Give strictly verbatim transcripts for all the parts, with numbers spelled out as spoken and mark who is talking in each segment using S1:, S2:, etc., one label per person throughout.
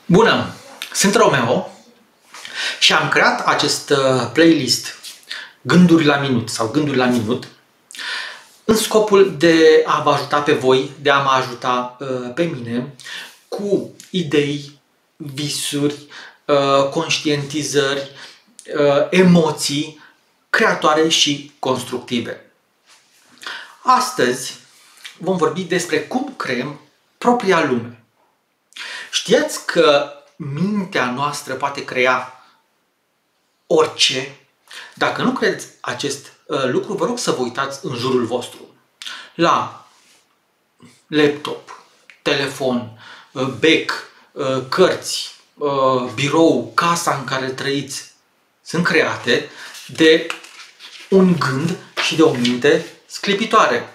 S1: Bună! Sunt Romeo și am creat acest playlist Gânduri la minut sau Gânduri la minut în scopul de a vă ajuta pe voi, de a mă ajuta pe mine cu idei, visuri, conștientizări, emoții creatoare și constructive. Astăzi vom vorbi despre cum creăm propria lume. Știați că mintea noastră poate crea orice? Dacă nu credeți acest uh, lucru, vă rog să vă uitați în jurul vostru. La laptop, telefon, uh, bec, uh, cărți, uh, birou, casa în care trăiți sunt create de un gând și de o minte sclipitoare.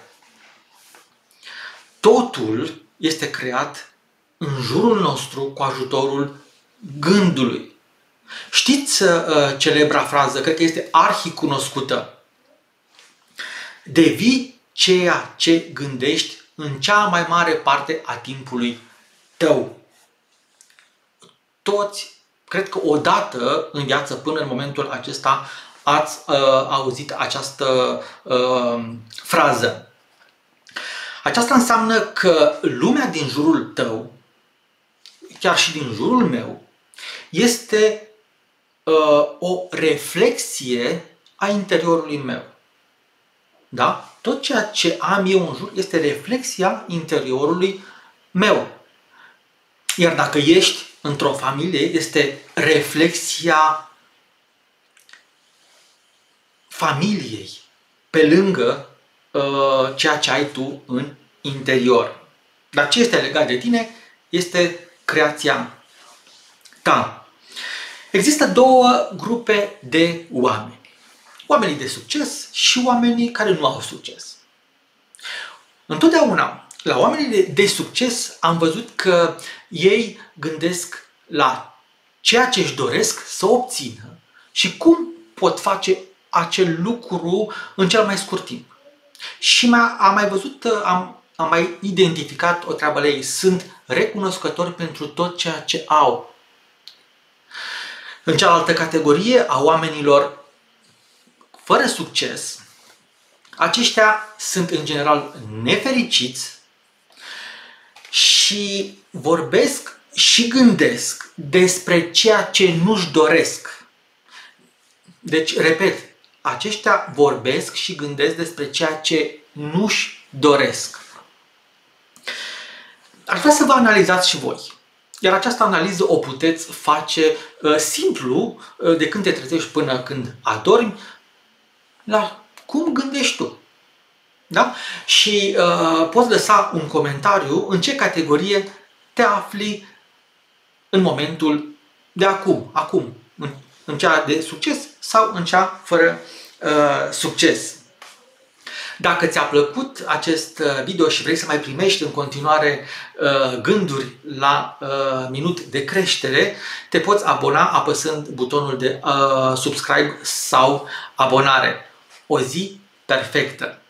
S1: Totul este creat în jurul nostru cu ajutorul gândului. Știți uh, celebra frază, cred că este arhicunoscută. Devii ceea ce gândești în cea mai mare parte a timpului tău. Toți, cred că odată în viață până în momentul acesta ați uh, auzit această uh, frază. Aceasta înseamnă că lumea din jurul tău, chiar și din jurul meu, este uh, o reflexie a interiorului meu. Da? Tot ceea ce am eu în jur este reflexia interiorului meu. Iar dacă ești într-o familie, este reflexia familiei pe lângă uh, ceea ce ai tu în interior. Dar ce este legat de tine este creația ta. Există două grupe de oameni. Oamenii de succes și oamenii care nu au succes. Întotdeauna, la oamenii de, de succes am văzut că ei gândesc la ceea ce își doresc să obțină și cum pot face acel lucru în cel mai scurt timp. Și am mai văzut, am, am mai identificat o treabă la ei. Sunt recunoscători pentru tot ceea ce au. În cealaltă categorie a oamenilor fără succes, aceștia sunt în general nefericiți și vorbesc și gândesc despre ceea ce nu-și doresc. Deci, repet, aceștia vorbesc și gândesc despre ceea ce nu-și doresc. Aș vrea să vă analizați și voi. Iar această analiză o puteți face uh, simplu, uh, de când te trezești până când adormi, la cum gândești tu. Da? Și uh, poți lăsa un comentariu în ce categorie te afli în momentul de acum, acum, în, în cea de succes sau în cea fără uh, succes. Dacă ți-a plăcut acest video și vrei să mai primești în continuare uh, gânduri la uh, minut de creștere, te poți abona apăsând butonul de uh, subscribe sau abonare. O zi perfectă!